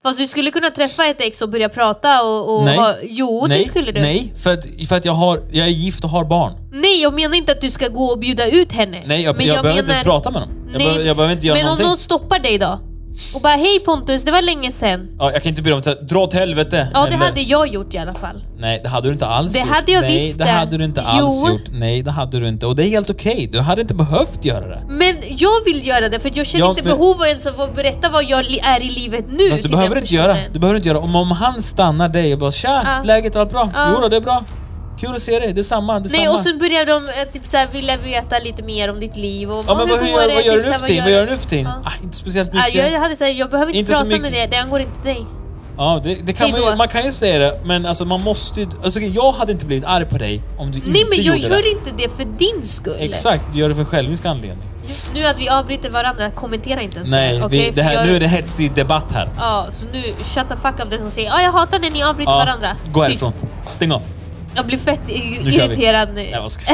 Fast du skulle kunna träffa ett ex och börja prata och nej. Jo, nej, det skulle du. Nej, för att jag är gift och har barn. Nej, jag menar inte att du ska gå och bjuda ut henne. Nej, jag behöver inte ens prata med dem. Jag behöver inte göra men någonting. Men om någon stoppar dig då? Och bara, hej Pontus, det var länge sedan. Ja, jag kan inte bjuda dem till dra åt helvete. Ja, det hade jag gjort i alla fall. Nej, det hade du inte alls gjort. Det hade jag visst. Nej, det hade du inte alls gjort. Nej, det hade du inte. Och det är helt okej. Du hade inte behövt göra det. Men jag vill göra det, för jag känner inte behov av ens att berätta vad jag är i livet nu. Fast du behöver inte göra. Du behöver inte göra. Om han stannar dig och bara, tja, läget var bra. Jo då, det är bra. Kul att se dig, det är samma. Nej, och så börjar de typ så här, vilja veta lite mer om ditt liv och men vad gör du nu för tiden? Vad gör du nu för tiden? Inte speciellt mycket. Jag hade sagt, jag behöver inte prata med det angår inte dig. Ja, det kan man kan ju säga det, men alltså man måste ju, alltså, jag hade inte blivit arg på dig om du inte gjorde det. Nej, men jag gör inte det för din skull. Exakt, du gör det för självisk anledning. Nu att vi avbryter varandra, kommentera inte ens. Nej, nu är det hetsig debatt här. Ja, så nu shut the fuck up den som säger jag hatar när ni avbryter varandra. Gå härifrån, stäng av. Jag blir fett irriterad nu. Nej, vad ska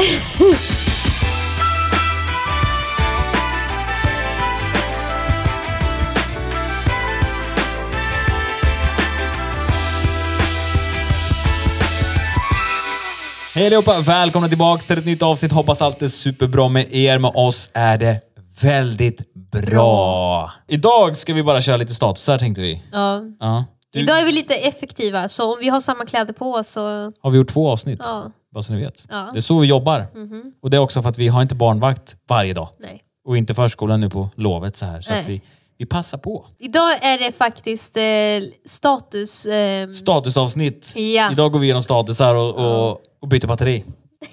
Hej allihopa, välkomna tillbaka till ett nytt avsnitt. Hoppas allt är superbra med er. Med oss är det väldigt bra. Idag ska vi bara köra lite statusar, tänkte vi. Ja. Idag är vi lite effektiva, så om vi har samma kläder på oss så... Har vi gjort 2 avsnitt, bara så ni vet. Det är så vi jobbar. Och det är också för att vi har inte barnvakt varje dag. Nej. Och inte förskolan nu på lovet så här. Så att vi passar på. Idag är det faktiskt status... Statusavsnitt. Ja. Idag går vi igenom statusar och byter batteri.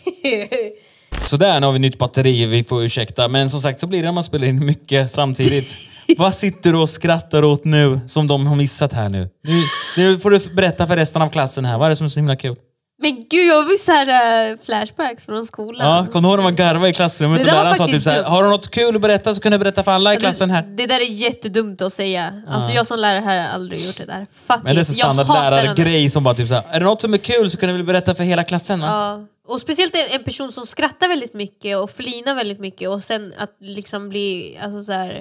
Så där, nu har vi nytt batteri, vi får ursäkta. Men som sagt så blir det när man spelar in mycket samtidigt. Vad sitter du och skrattar åt nu som de har missat här nu? Nu får du berätta för resten av klassen här. Vad är det som är så himla kul? Men gud, jag vill så här flashbacks från skolan. Ja, kom du ihåg när man garvade i klassrummet och läraren sa typ så här, har du något kul att berätta så kan du berätta för alla i klassen här. Det där är jättedumt att säga. Alltså jag som lärare har aldrig gjort det där. Fuck men det är så standard lärargrej som bara typ så här, är det något som är kul så kan du väl berätta för hela klassen? Ja. Och speciellt en person som skrattar väldigt mycket och flinar väldigt mycket och sen att liksom bli, alltså så här,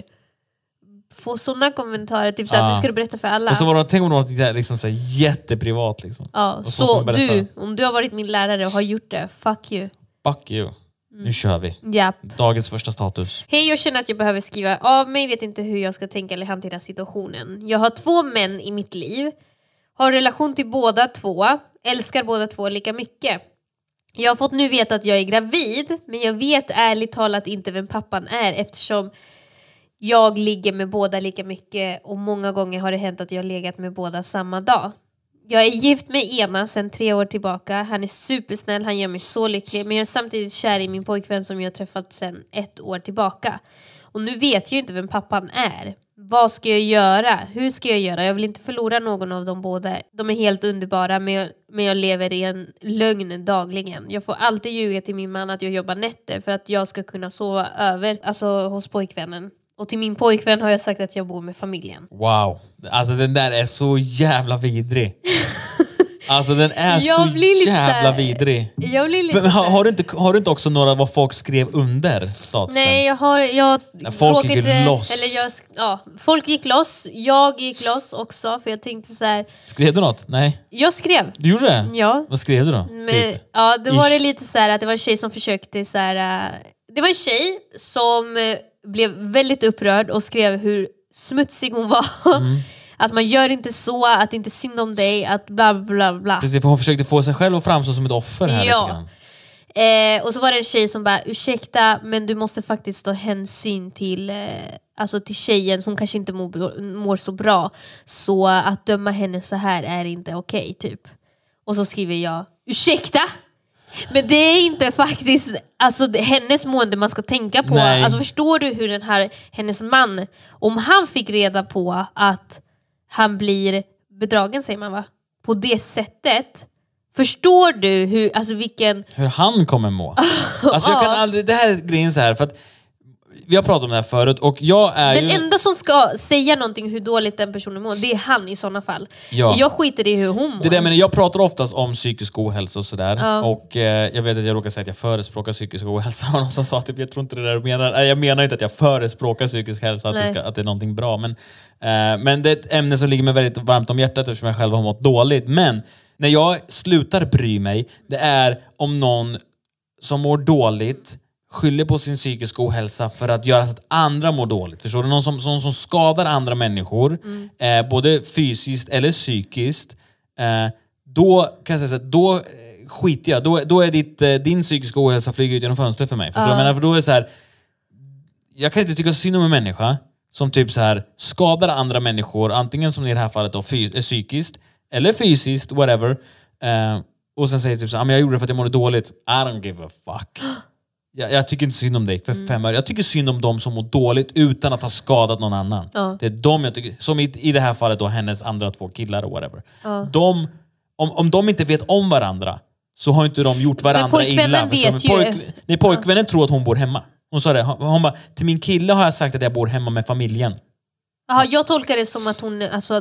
få sådana kommentarer typ så här, nu ska du berätta för alla. Och så var det, tänk om något liksom så här, jätteprivat liksom. Ja, så du, om du har varit min lärare och har gjort det, fuck you. Fuck you. Nu kör vi. Japp. Dagens första status. Hej, jag känner att jag behöver skriva av mig, vet inte hur jag ska tänka eller hantera situationen. Jag har 2 män i mitt liv. Har relation till båda 2. Älskar båda 2 lika mycket. Jag har fått nu veta att jag är gravid, men jag vet ärligt talat inte vem pappan är eftersom jag ligger med båda lika mycket och många gånger har det hänt att jag har legat med båda samma dag. Jag är gift med ena sedan 3 år tillbaka. Han är supersnäll, han gör mig så lycklig, men jag är samtidigt kär i min pojkvän som jag har träffat sedan 1 år tillbaka. Och nu vet jag inte vem pappan är. Vad ska jag göra? Hur ska jag göra? Jag vill inte förlora någon av dem båda. De är helt underbara, men jag lever i en lögn dagligen. Jag får alltid ljuga till min man att jag jobbar nätter för att jag ska kunna sova över, alltså hos pojkvännen. Och till min pojkvän har jag sagt att jag bor med familjen. Wow, alltså den där är så jävla vidrig. Alltså den är så jävla vidrig. Jag blir lite har du inte också några vad folk skrev under statusen? Nej, jag folk gick loss. Folk gick loss. Jag gick loss också för jag tänkte så här. Skrev du något? Nej. Jag skrev. Du gjorde det? Ja. Vad skrev du då? Typ? Ja, då var det lite så här att det var en tjej som försökte så här. Det var en tjej som blev väldigt upprörd och skrev hur smutsig hon var. Att man gör inte så, att det inte är synd om dig, att bla bla bla. Precis, för hon försökte få sig själv att framstå som ett offer här. Ja. Och så var det en tjej som bara, ursäkta, men du måste faktiskt ta hänsyn till, alltså till tjejen. Hon kanske inte mår så bra. Så att döma henne så här är inte okej, typ. Och så skriver jag, ursäkta? Men det är inte faktiskt alltså hennes mående man ska tänka på. Nej. Alltså förstår du hur hennes man, om han fick reda på att han blir bedragen, säger man va? På det sättet. Förstår du hur han kommer må? Alltså jag kan aldrig, det här är grejen så här för att vi har pratat om det här förut och jag är den enda som ska säga någonting hur dåligt den personen mår, det är han i sådana fall. Jag skiter i hur hon mår. Det där, men jag pratar oftast om psykisk ohälsa och sådär. Och jag vet att jag råkar säga att jag förespråkar psykisk ohälsa. Och någon som sa typ, jag tror inte det där menar. Jag menar inte att jag förespråkar psykisk hälsa, att det är någonting bra. Men det är ett ämne som ligger mig väldigt varmt om hjärtat eftersom jag själv har mått dåligt. Men när jag slutar bry mig, det är om någon som mår dåligt skyller på sin psykiska ohälsa för att göra så att andra mår dåligt. Förstår du? Någon som skadar andra människor, både fysiskt eller psykiskt, då kan jag säga så att då skiter jag. Då är din psykiska ohälsa flyger ut genom fönstret för mig. Förstår du? Jag menar, för då är det så här, jag kan inte tycka synd om en människa som typ så här skadar andra människor, antingen som i det här fallet då, psykiskt eller fysiskt, whatever. Och sen säger typ så här, jag gjorde det för att jag mådde dåligt. I don't give a fuck. Jag tycker inte synd om dig för 5 år. Jag tycker synd om dem som mår dåligt utan att ha skadat någon annan. Det är de jag tycker, som i det här fallet då hennes andra 2 killar och whatever. Om de inte vet om varandra så har inte de gjort varandra illa. Pojkvännen tror att hon bor hemma. Hon sa det. Hon bara, till min kille har jag sagt att jag bor hemma med familjen. Jaha, jag tolkar det som att hon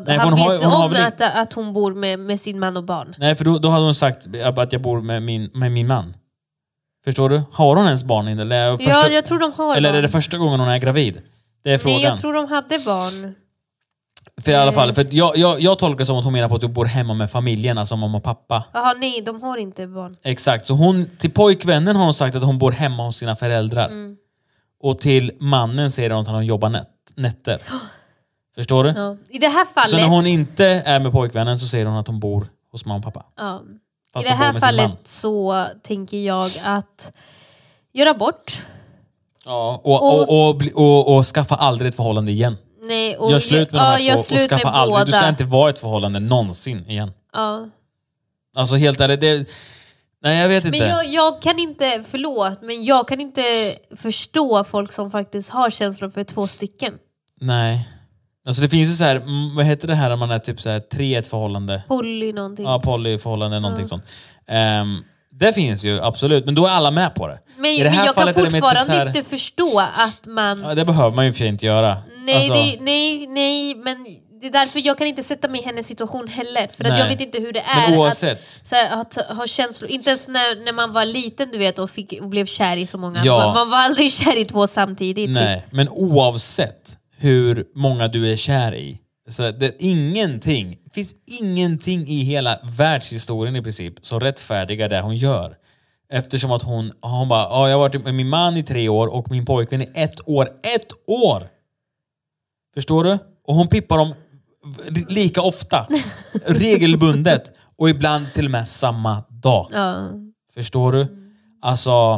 att hon bor med sin man och barn. Nej, för då hade hon sagt att jag bor med min man. Förstår du? Har hon ens barn in? Eller jag tror de har eller barn. är det första gången hon är gravid? Det är frågan. Nej, jag tror de hade barn. För i alla fall, för jag tolkar det som att hon menar på att du bor hemma med familjen, alltså mamma och pappa. Jaha, nej, de har inte barn. Exakt, så till pojkvännen har hon sagt att hon bor hemma hos sina föräldrar. Och till mannen säger hon att han jobbar nätter. Förstår du? Ja. I det här fallet... Så när hon inte är med pojkvännen så säger hon att hon bor hos mamma och pappa. Ja. I det här fallet så tänker jag att göra bort. Ja, och skaffa aldrig ett förhållande igen. Nej, gör slut med de här två och skaffa aldrig. Du ska inte vara ett förhållande någonsin igen. Ja. Alltså helt ärligt, nej, jag vet inte. Men jag kan inte, men jag kan inte förstå folk som faktiskt har känslor för 2 stycken. Nej. Alltså det finns ju så här, vad heter det här när man är typ så här 3 i ett förhållande? Poly någonting. Ja, polyförhållande, någonting sånt. Det finns ju, absolut. Men då är alla med på det. Men jag kan fortfarande inte förstå att man... Ja, det behöver man ju för inte göra. Nej, nej, men det är därför jag kan inte sätta mig i hennes situation heller. För att jag vet inte hur det är men oavsett. att ha känslor. Inte ens när man var liten, du vet, och blev kär i så många. Ja. Man var aldrig kär i 2 samtidigt. Nej, typ. Men oavsett hur många du är kär i. Så det finns ingenting i hela världshistorien i princip som rättfärdigar det hon gör. Eftersom att hon bara, jag har varit med min man i 3 år och min pojkvän i 1 år. 1 år! Förstår du? Och hon pippar dem lika ofta. Regelbundet. Och ibland till och med samma dag. Ja. Förstår du? Alltså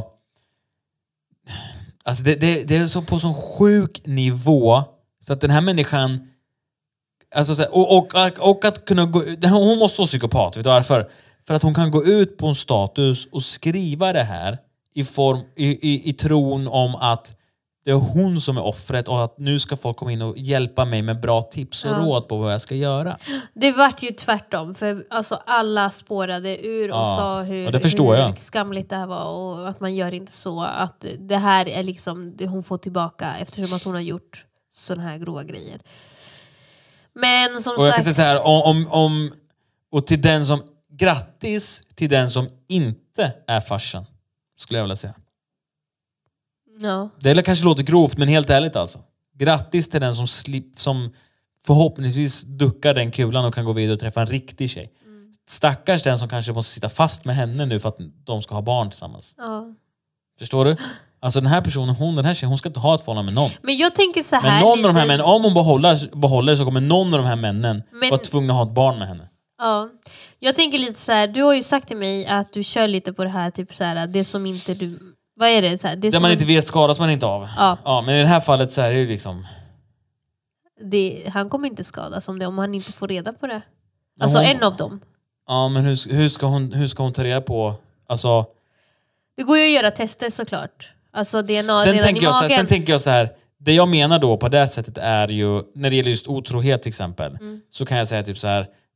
det är så på sån sjuk nivå så att den här människan alltså, och att kunna gå, hon måste vara psykopat, vet du varför? För att hon kan gå ut på en status och skriva det här i tron om att det är hon som är offret och att nu ska folk komma in och hjälpa mig med bra tips och råd på vad jag ska göra. Det vart ju tvärtom, för alltså alla spårade ur och sa hur skamligt det här var och att man gör inte så, att det här är liksom det hon får tillbaka eftersom att hon har gjort såna här grova grejer. Men som och jag kan säga så här, och till den som grattis till den som inte är farsan, skulle jag vilja säga. Ja. Det kanske låter grovt, men helt ärligt alltså. Grattis till den som förhoppningsvis duckar den kulan och kan gå vidare och träffa en riktig tjej. Stackars den som kanske måste sitta fast med henne nu för att de ska ha barn tillsammans. Ja. Förstår du? Alltså den här personen, den här tjejen, hon ska inte ha ett förhållande med någon. Men jag tänker så här. Men någon av de här männen, om hon behåller så kommer någon av de här männen vara tvungna att ha ett barn med henne. Ja. Jag tänker lite så här, du har ju sagt till mig att du kör lite på det här typ så här, det som inte du... Vad är det? Så här, det man inte vet skadas man inte av. Ja, men i det här fallet så är det ju liksom... Han kommer inte skadas om han inte får reda på det. Alltså en av dem. Ja, men hur ska hon ta reda på... Alltså... Det går ju att göra tester såklart. Alltså DNA sen redan i magen. Sen tänker jag så här... Det jag menar då på det sättet är ju... När det gäller just otrohet till exempel. Så kan jag säga typ så här...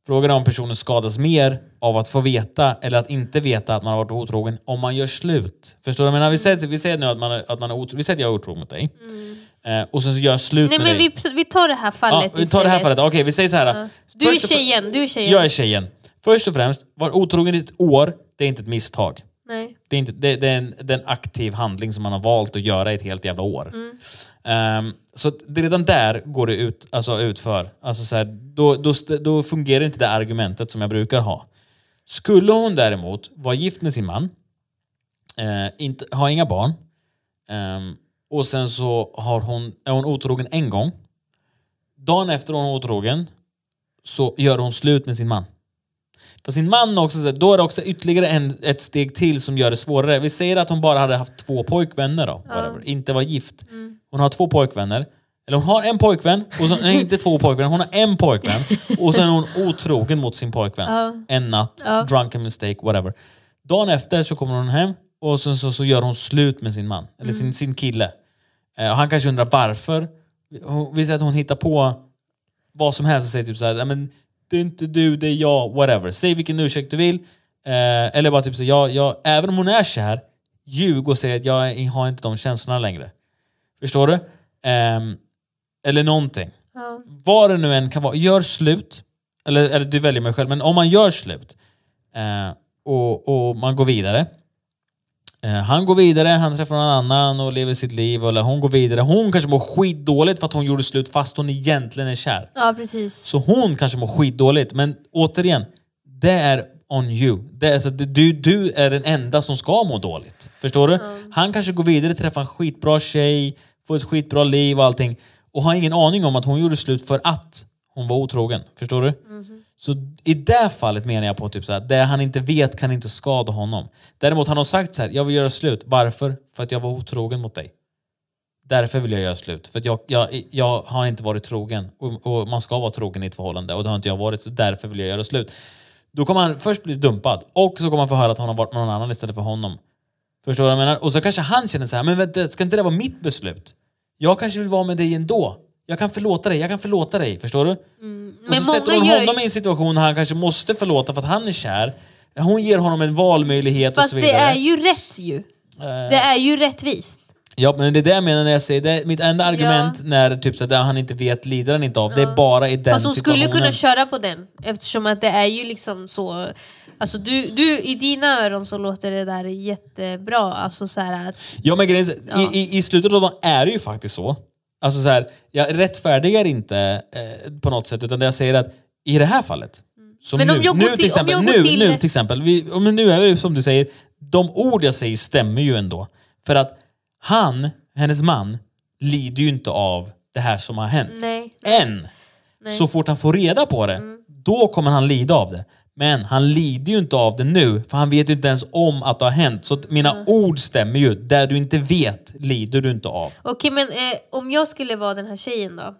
Frågan är om personen skadas mer av att få veta eller att inte veta att man har varit otrogen om man gör slut. Förstår du? Men vi säger nu att man är otrogen. Vi säger att jag är otrogen mot dig. Och sen så gör jag slut med dig. Nej, men vi tar det här fallet. Ja, vi tar det här fallet. Okej, vi säger så här. Du är tjejen. Jag är tjejen. Först och främst, var otrogen i ett år, det är inte ett misstag. Nej. Det är en aktiv handling som man har valt att göra i ett helt jävla år. Så det redan där går det utför. Alltså så här, då fungerar inte det argumentet som jag brukar ha. Skulle hon däremot vara gift med sin man, har inga barn, och sen så är hon otrogen en gång. Dagen efter hon är otrogen så gör hon slut med sin man. För sin man också, då är det också ytterligare ett steg till som gör det svårare. Vi säger att hon bara hade haft 2 pojkvänner då. Inte var gift. Hon har 2 pojkvänner. Eller hon har en pojkvän. Och så, nej, inte 2 pojkvänner. Hon har en pojkvän. Och sen är hon otrogen mot sin pojkvän. En natt. Drunken mistake. Whatever. Dagen efter så kommer hon hem. Och sen så gör hon slut med sin man. Eller sin kille. Och han kanske undrar varför. Vi säger att hon hittar på vad som helst och säger typ så här, men det är inte du, det är jag, whatever. Säg vilken ursäkt du vill. Eller bara typ så jag även om hon är kär, ljug och säg att jag har inte de känslorna längre. Förstår du? Eller någonting. Vad det nu än kan vara, gör slut. Eller du väljer mig själv, men om man gör slut och man går vidare. Han går vidare, han träffar någon annan och lever sitt liv, eller hon går vidare. Hon kanske mår skitdåligt för att hon gjorde slut fast hon egentligen är kär. Ja, precis. Så hon kanske mår skitdåligt, men återigen, det är on you. Det är, alltså, du är den enda som ska må dåligt. Förstår du? Han kanske går vidare, träffar en skitbra tjej, får ett skitbra liv och allting, och har ingen aning om att hon gjorde slut för att hon var otrogen. Förstår du? Så i det fallet menar jag på typ så här, det han inte vet kan inte skada honom. Däremot han har sagt så här, jag vill göra slut. Varför? För att jag var otrogen mot dig. Därför vill jag göra slut. För att jag har inte varit trogen. Och man ska vara trogen i ett förhållande. Och det har inte jag varit, så därför vill jag göra slut. Då kommer han först bli dumpad. Och så kommer han få höra att hon har varit med någon annan istället för honom. Förstår du vad jag menar? Och så kanske han känner så här, men vänta, ska inte det vara mitt beslut? Jag kanske vill vara med dig ändå. Jag kan förlåta dig, förstår du? Och så sätter hon honom i en situation där han kanske måste förlåta för att han är kär. Hon ger honom en valmöjlighet och så vidare. Fast det är ju rätt ju. Det är ju rättvist. Ja, men det är det jag menar när jag säger det. Mitt enda argument när typ så där han inte vet, lider han inte av. Det är bara i den situationen. Fast hon skulle kunna köra på den. Eftersom att det är ju liksom så. Alltså du i dina öron så låter det där jättebra. Alltså så här att, ja, men i slutet av dagen är det ju faktiskt så. Alltså så här, jag rättfärdigar inte på något sätt, utan det jag säger att i det här fallet, som men nu till exempel, nu är det som du säger, de ord jag säger stämmer ju ändå. För att hennes man, lider ju inte av det här som har hänt. Nej. Än. Nej. Så fort han får reda på det, då kommer han lida av det. Men han lider ju inte av det nu, för han vet ju inte ens om att det har hänt. Så mina ord stämmer ju. Där du inte vet, lider du inte av. Okej, men om jag skulle vara den här tjejen då,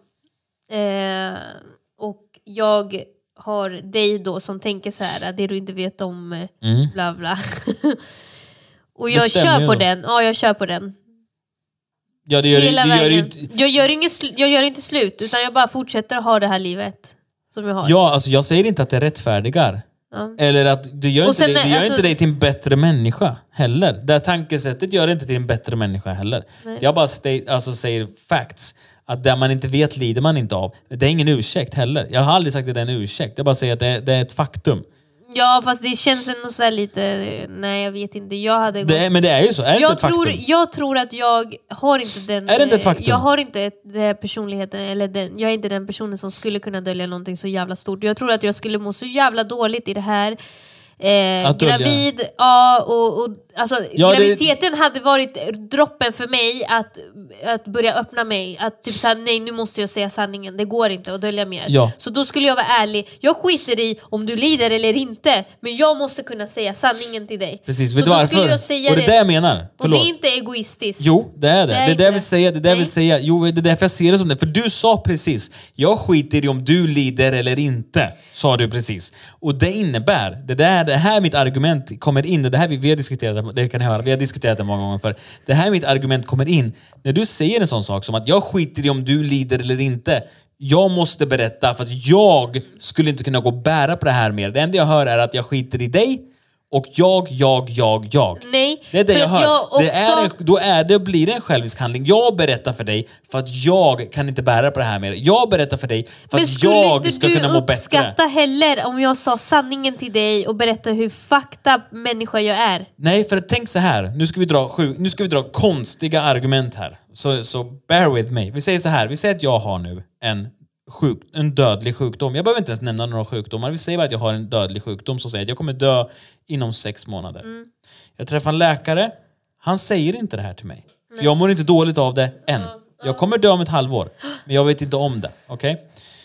och jag har dig då som tänker så här, det du inte vet om, bla bla. Och jag kör på den. Ja, jag kör på den. Ja, jag gör inte slut, utan jag bara fortsätter att ha det här livet som jag har. Ja, alltså jag säger inte att det rättfärdigar. Eller att du gör, inte dig till en bättre människa heller. Det här tankesättet gör inte till en bättre människa heller. Nej. Jag bara säger facts. Att det man inte vet lider man inte av. Det är ingen ursäkt heller. Jag har aldrig sagt att det är en ursäkt. Jag bara säger att det är ett faktum. Ja, fast det känns ändå så här lite... Nej, jag vet inte. Jag hade men det är ju så. Är det inte ett faktum? Jag tror att jag har inte den... Är det inte ett faktum? Jag har inte den personligheten. Jag är inte den personen som skulle kunna dölja någonting så jävla stort. Jag tror att jag skulle må så jävla dåligt i det här. Gravid, alltså, graviditeten hade varit droppen för mig att börja öppna mig, att typ såhär, nej, nu måste jag säga sanningen, det går inte att dölja mer. Så då skulle jag vara ärlig, jag skiter i om du lider eller inte, men jag måste kunna säga sanningen till dig. Precis, vet du varför? Och det är det jag menar. Förlåt. Och det är inte egoistiskt. Jo, det är det. Det är det jag vill säga, det vill säga. Jo, det är därför jag ser det som det. För du sa precis, jag skiter i om du lider eller inte, sa du precis. Och det innebär, det här mitt argument kommer in, det här vi har diskuterat, det kan ni höra, vi har diskuterat det många gånger för. Det här mitt argument kommer in när du säger en sån sak som att jag skiter i om du lider eller inte. Jag måste berätta för att jag skulle inte kunna gå och bära på det här mer. Det enda jag hör är att jag skiter i dig och jag. Nej, Det är det jag hör. också... Det blir en självisk handling. Jag berättar för dig för att jag kan inte bära på det här mer. Jag berättar för dig för att jag ska kunna må bättre. Men skulle inte du uppskatta heller om jag sa sanningen till dig och berättade hur fucked up människa jag är? Nej, för tänk så här. Nu ska vi dra konstiga argument här. Så bear with me. Vi säger så här. Vi säger att jag har nu en dödlig sjukdom. Jag behöver inte ens nämna några sjukdomar. Vi säger bara att jag har en dödlig sjukdom som säger att jag kommer dö inom 6 månader. Jag träffar en läkare. Han säger inte det här till mig. Så jag mår inte dåligt av det än. Jag kommer dö om ett halvår. Men jag vet inte om det. Okej?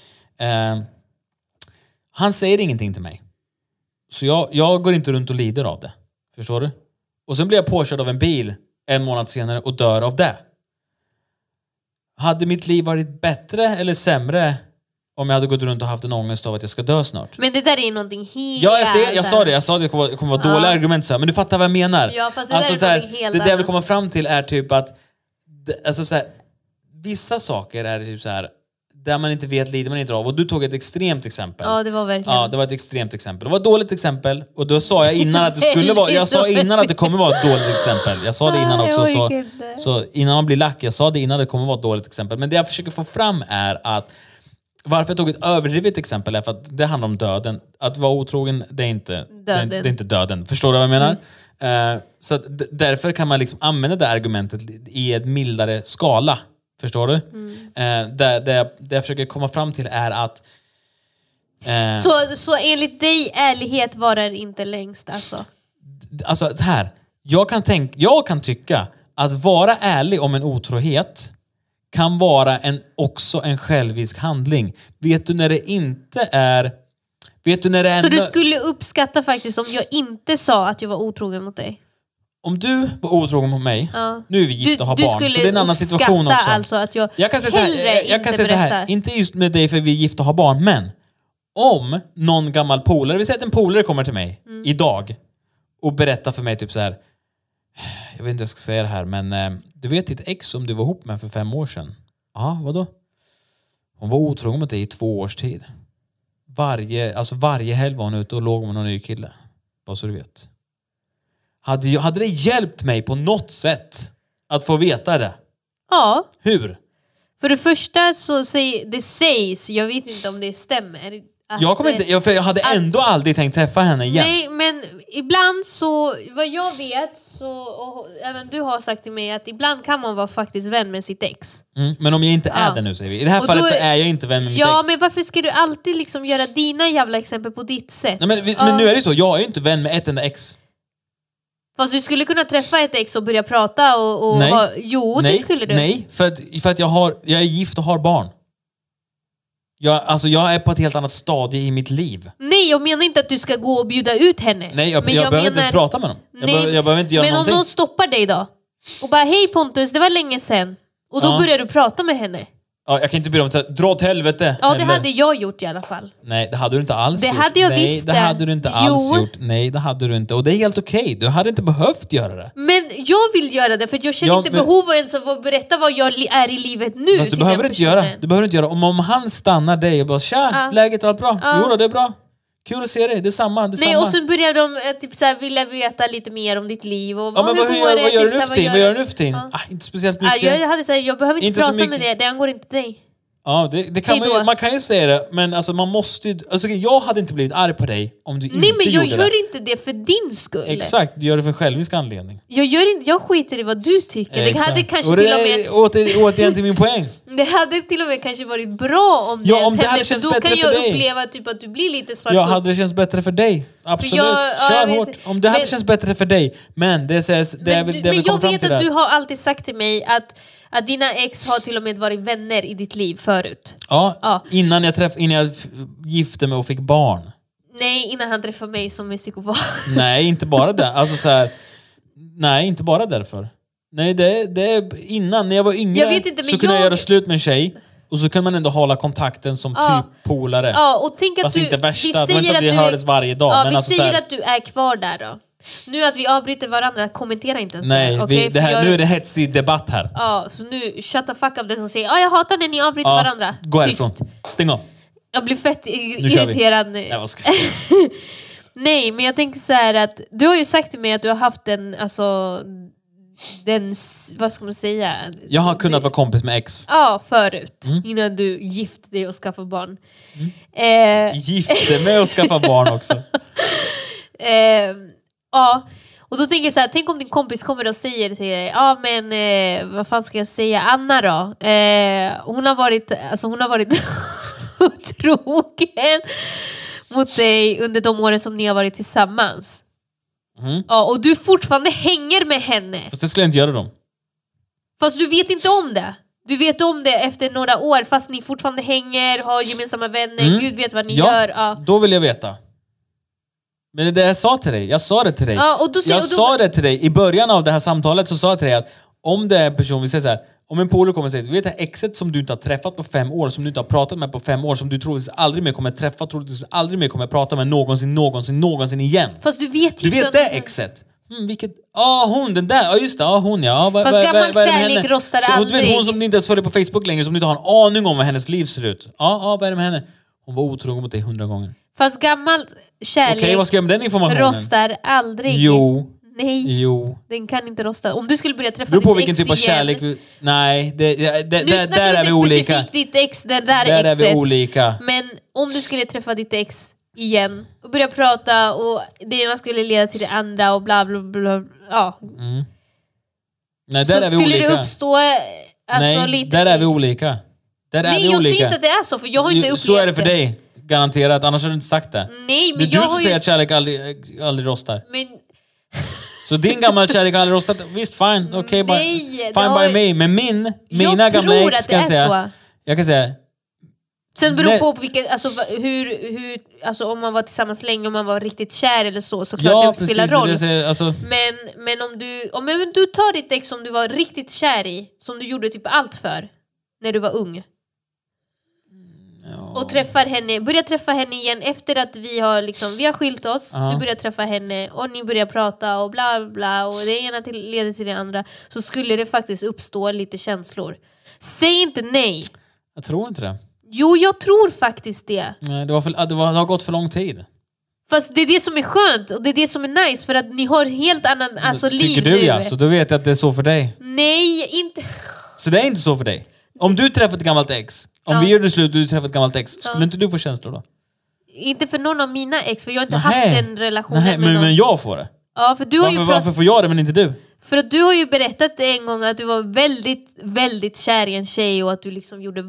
Han säger ingenting till mig. Så jag går inte runt och lider av det. Förstår du? Och sen blir jag påkörd av en bil 1 månad senare och dör av det. Hade mitt liv varit bättre eller sämre om jag hade gått runt och haft en ångest av att jag ska dö snart? Men det där är någonting helt... Ja, jag sa det. Jag sa att det kommer vara dåliga argument. Så här. Men du fattar vad jag menar. Ja, fast det där är helt det jag vill komma fram till är typ att... Alltså så här, vissa saker är typ så här... Där man inte vet lider man inte av. Och du tog ett extremt exempel. Ja, det var verkligen. Ja, det var ett extremt exempel. Det var ett dåligt exempel. Och då sa jag innan att det skulle vara... Jag sa innan att det kommer vara ett dåligt exempel. Jag sa det innan också. Så innan man blir lack, jag sa det innan det kommer vara ett dåligt exempel. Men det jag försöker få fram är att... Varför jag tog ett överdrivet exempel är för att det handlar om döden. Att vara otrogen, det är inte döden. Det är inte döden. Förstår du vad jag menar? Så att därför kan man liksom använda det argumentet i ett mildare skala. Förstår du? Det jag försöker komma fram till är att... Så enligt dig, ärlighet varar inte längst alltså? Alltså här. Jag kan tycka att vara ärlig om en otrohet kan vara också en självisk handling. Vet du när det inte är... Så du skulle uppskatta faktiskt om jag inte sa att jag var otrogen mot dig? Om du var otrogen mot mig, nu är vi gifta och har barn, så det är en annan situation också. Alltså att jag kan säga så här, inte just med dig för vi är gifta och har barn, men om någon gammal polare, vi säger att en polare kommer till mig idag och berättar för mig typ så här: jag vet inte hur jag ska säga det här, men du vet ditt ex som du var ihop med för 5 år sedan? Ja, vadå? Hon var otrogen mot dig i 2 års tid. Varje helg var hon ute och låg med någon ny kille. Bara så du vet. Hade det hjälpt mig på något sätt att få veta det? Ja. Hur? För det första så sägs, jag vet inte om det stämmer. Jag hade ändå aldrig tänkt träffa henne igen. Nej, men ibland så, vad jag vet så, och även du har sagt till mig att ibland kan man vara faktiskt vän med sitt ex. Men om jag inte är det nu, säger vi. I det här fallet så är jag inte vän med mitt ex. Ja, men varför ska du alltid liksom göra dina jävla exempel på ditt sätt? Nej, men nu är det så, jag är inte vän med ett enda ex. Fast du skulle kunna träffa ett ex och börja prata och nej. Det skulle du. Nej, för att jag är gift och har barn. Jag är på ett helt annat stadie i mitt liv. Nej, jag menar inte att du ska gå och bjuda ut henne. Nej, jag behöver inte ens prata med dem. Jag behöver inte göra någonting. Men om någon stoppar dig då och bara, hej Pontus, det var länge sedan. Och då börjar du prata med henne. Ja, jag kan inte bry mig om dra åt helvete. Ja, det hade jag gjort i alla fall. Nej, det hade du inte alls gjort. Det hade jag visst. Nej, det hade du inte alls gjort. Nej, det hade du inte. Och det är helt okej. Du hade inte behövt göra det. Men jag vill göra det, för jag känner inte behov av ens att berätta vad jag är i livet nu. Fast du behöver inte göra. Du behöver inte göra. Om han stannar dig och bara, tja, läget är bra. Jo, det är bra. Kul att se dig, det är samma. Nej, och så börjar de typ så här, vilja veta lite mer om ditt liv. Och men vad gör du nu för tiden? Vad gör du nu för tiden? Inte speciellt mycket. Jag hade sagt, jag behöver inte prata med dig, det angår inte dig. Ja, det kan man kan ju säga det, men alltså man måste ju, alltså jag hade inte blivit arg på dig om du inte gjorde det. Nej, men jag gör inte det för din skull. Exakt, du gör det för självisk anledning. Jag skiter i vad du tycker. Exakt. Det hade kanske och det till och med återigen till min poäng. Det hade till och med kanske varit bra om det om det hade känts bättre för dig. Då kan jag uppleva typ att du blir lite svart. Ja, hade det känts bättre för dig. Absolut, kör hårt. Om det hade känts bättre för dig. Men det sägs men jag vet att du har alltid sagt till mig att dina ex har till och med varit vänner i ditt liv förut. Ja. Innan jag gifte mig och fick barn. Nej, innan han träffade mig som är psykopat. Nej, inte bara det. Alltså så här, nej, inte bara därför. Nej, det är innan, när jag var yngre så kunde jag göra slut med en tjej. Och så kan man ändå hålla kontakten som typ polare. Ja, och tänk att fast inte värsta, det var inte så att vi hördes varje dag. Ja, men vi alltså säger att du är kvar där då. Nu att vi avbryter varandra, kommentera inte ens Nej, det. Okay? nu är det hetsig debatt här. Ja, så nu shut the fuck up den som säger jag hatar när ni avbryter varandra. Gå härifrån. Stäng av. Jag blir fett irriterad nu. Nej, men jag tänker så här att du har ju sagt till mig att du har haft vad ska man säga? Jag har kunnat vara kompis med ex. Ja, förut. Innan du gifte dig och skaffade barn. Gifte mig och skaffa barn också. Ja, och då tänker jag så här, tänk om din kompis kommer och säger till dig, vad fan ska jag säga, Anna då? Hon har varit otrogen mot dig under de åren som ni har varit tillsammans. Ja, och du fortfarande hänger med henne. Fast det skulle jag inte göra då. Fast du vet inte om det. Du vet om det efter några år, fast ni fortfarande hänger, har gemensamma vänner, Gud vet vad ni gör. Ja, då vill jag veta. Men det är det jag sa till dig. Jag sa det till dig. Ja, sa det till dig. I början av det här samtalet så sa jag till dig att om det är en person, vi säger så här, om en polare kommer och säger, du vet det här exet som du inte har träffat på 5 år, som du inte har pratat med på 5 år, som du troligtvis aldrig mer kommer träffa, troligtvis aldrig mer kommer prata med någonsin igen. Fast du vet ju det exet. Vilket, hon, den där, just det, hon ja. Fast gammal kärlek rostar aldrig. Du vet hon som ni inte ens följer på Facebook längre, som du inte har en aning om vad hennes liv ser ut. Vad är det med henne? Hon var otrogen mot dig 100 gånger. Fast gammal kärlek vad ska jag med den informationen? rostar aldrig. Jo. Nej, jo. Den kan inte rosta. Om du skulle börja träffa ditt ex igen... på vilken typ av kärlek... Nej, där är vi olika. Ditt ex, där är vi olika. Men om du skulle träffa ditt ex igen och börja prata och det ena skulle leda till det andra och bla bla bla. Ja. Nej, där så är vi skulle olika. Det uppstå lite... där är vi olika. Nej, jag säger inte att det är så, för jag har inte upplevt så är det för dig, garanterat. Annars har du inte sagt det. Nej, men det är du som säger att kärlek aldrig rostar. Men... Så din gamla kärlek har aldrig rostat. Visst, fine. Okej, fine by me. Men mina gamla ex ska jag säga. Jag kan säga... Sen beror på vilket, hur om man var tillsammans länge, om man var riktigt kär eller så klart det spelar roll. Men om du tar ditt ex som du var riktigt kär i, som du gjorde typ allt för när du var ung. Och börjar träffa henne igen efter att vi har skilt oss. Du börjar träffa henne och ni börjar prata och bla bla och det ena leder till det andra, så skulle det faktiskt uppstå lite känslor. Säg inte nej. Jag tror inte det. Jo, jag tror faktiskt det. Nej, det har gått för lång tid. Fast det är det som är skönt och det är det som är nice, för att ni har helt annan liv nu. Tycker du ja, så då vet jag att det är så för dig. Nej, inte. Så det är inte så för dig? Om du träffat ett gammalt ex, om vi gör det slut och du träffat ett gammalt ex, skulle inte du få känslor då? Inte för någon av mina ex, för jag har inte haft en relation med någon. Men jag får det. Ja, för du varför får jag det men inte du? För att du har ju berättat en gång att du var väldigt, väldigt kär i en tjej och att du gjorde